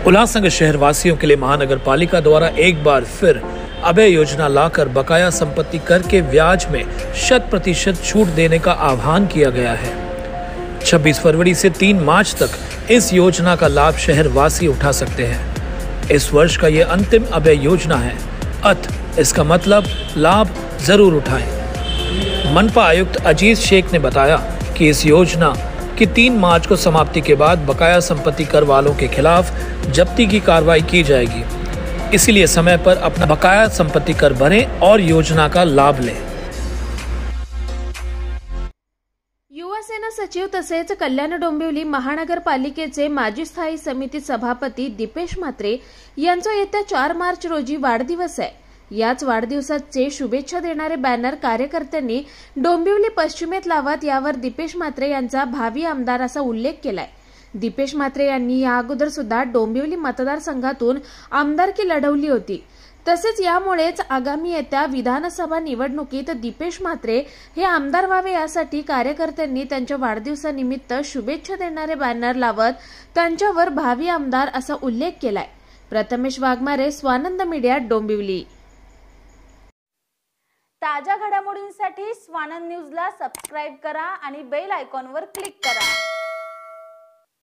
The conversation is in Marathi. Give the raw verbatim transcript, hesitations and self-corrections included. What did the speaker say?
उल्लासनगर शहर वासियों के लिए महानगर पालिका द्वारा एक बार फिर अभय योजना लाकर बकाया संपत्ति कर के ब्याज में शत प्रतिशत छूट देने का आह्वान किया गया है। छब्बीस फरवरी से तीन मार्च तक इस योजना का लाभ शहर वासी उठा सकते हैं। इस वर्ष का ये अंतिम अभय योजना है, अतः इसका मतलब लाभ जरूर उठाएं। मनपा आयुक्त अजीज शेख ने बताया कि इस योजना कि तीन मार्च को समाप्ति के बाद बकाया संपत्ति कर वालों के खिलाफ जब्ती की कार्रवाई की जाएगी, इसीलिए समय पर अपना बकाया संपत्ति कर भरें और योजना का लाभ लें। युवासेना सचिव तसेच कल्याण डोंबिवली महानगरपालिकेचे माजी स्थायी समिती सभापती दीपेश म्हात्रे यांचा येत्या चार मार्च रोजी वाढदिवस आहे। याच वाढदिवसाचे शुभेच्छा देणारे बॅनर कार्यकर्त्यांनी डोंबिवली पश्चिमेत लावत यावर दीपेश म्हात्रे यांचा भावी आमदार असा उल्लेख केलाय। दीपेश म्हात्रे यांनी या अगोदर सुद्धा डोंबिवली मतदारसंघातून आमदारकी लढवली होती। तसेच यामुळेच आगामी येत्या विधानसभा निवडणुकीत दीपेश म्हात्रे हे आमदार व्हावे यासाठी कार्यकर्त्यांनी त्यांच्या वाढदिवसानिमित्त शुभेच्छा देणारे बॅनर लावत त्यांच्यावर भावी आमदार असा उल्लेख केलाय। प्रथमेश वाघमारे, स्वानंद मीडिया, डोंबिवली। ताज्या घडामोडींसाठी स्वानंद न्यूजला सबस्क्राइब करा आणि बेल आयकॉनवर क्लिक करा।